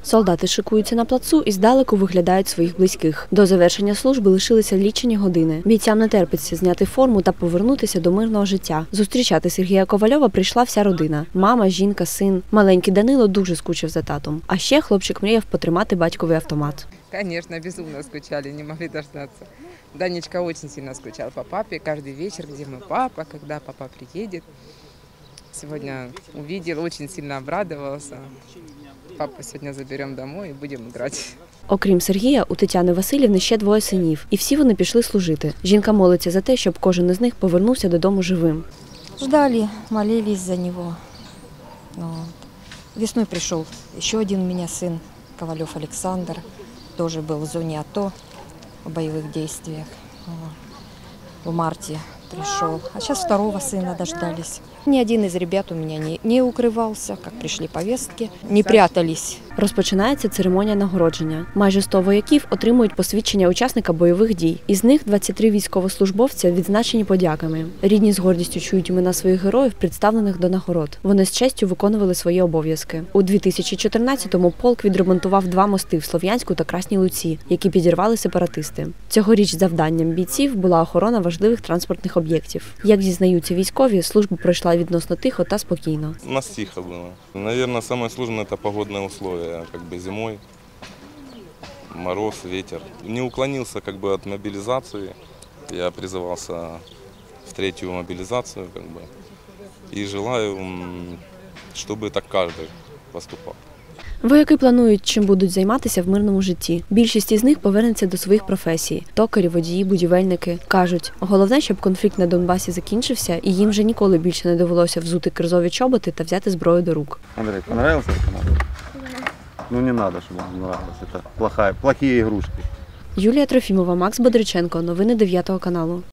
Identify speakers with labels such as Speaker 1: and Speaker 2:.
Speaker 1: Солдати шикуються на плацу і здалеку виглядають своїх близьких. До завершення служби лишилися лічені години. Бійцям не терпиться зняти форму та повернутися до мирного життя. Зустрічати Сергія Ковальова прийшла вся родина. Мама, жінка, син. Маленький Данило дуже скучив за татом. А ще хлопчик мріяв потримати батьковий автомат.
Speaker 2: Конечно, безумно скучали, не могли дождаться. Данечка очень сильно скучал по папе. Каждый вечер, где мы папа, когда папа приедет. Сегодня увидел, очень сильно обрадовался. Папу сьогодні заберемо домой і будемо грати.
Speaker 1: Окрім Сергія, у Тетяни Василівни ще двоє синів. І всі вони пішли служити. Жінка молиться за те, щоб кожен із них повернувся додому живим.
Speaker 3: Ждали, молились за него. Весной пришел еще один у меня сын, Ковалев Александр. Тоже был в зоне АТО, в боевых действиях. В марте пришел. А сейчас второго сына дождались. Ни один из ребят у меня не укрывался, как пришли повестки, не прятались.
Speaker 1: Розпочинається церемонія нагородження. Майже 100 вояків отримують посвідчення учасника бойових дій. Із них 23 військовослужбовця відзначені подяками. Рідні з гордістю чують імена своїх героїв, представлених до нагород. Вони з честю виконували свої обов'язки. У 2014-му полк відремонтував 2 мости в Слов'янську та Красній Луці, які підірвали сепаратисти. Цьогоріч завданням бійців була охорона важливих транспортних об'єктів. Як зізнаються військові, служба пройшла відносно тихо та спокійно.
Speaker 4: У нас тихо було. Наверное, самое сложное – это погодные условия. Зимой, мороз, ветер. Не уклонился от мобилизации. Я призывался в 3-ю мобилизацию. И желаю, чтобы так каждый поступал.
Speaker 1: Вояки планують, чим будуть займатися в мирному житті. Більшість із них повернеться до своїх професій – токарі, водії, будівельники. Кажуть, головне, щоб конфлікт на Донбасі закінчився і їм вже ніколи більше не довелося взути кирзові чоботи та взяти зброю до рук.
Speaker 5: Андрей, понравился канал? Ну не надо, чтобы вам нравилось. Это плохие игрушки.
Speaker 1: Юлія Трофімова, Макс Бодриченко. Новини 9 каналу.